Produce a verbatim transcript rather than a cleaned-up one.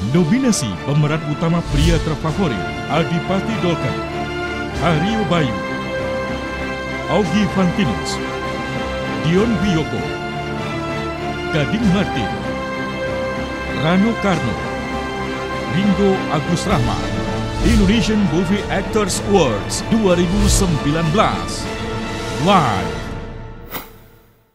Nominasi pemeran utama pria terfavorit: Adipati Dolken, Aryo Bayu, Augie Fantinus, Dion Wiyoko, Gading Martin, Rano Karno, Ringo Agus Rahman. Indonesian Movie Actors Awards dua ribu sembilan belas live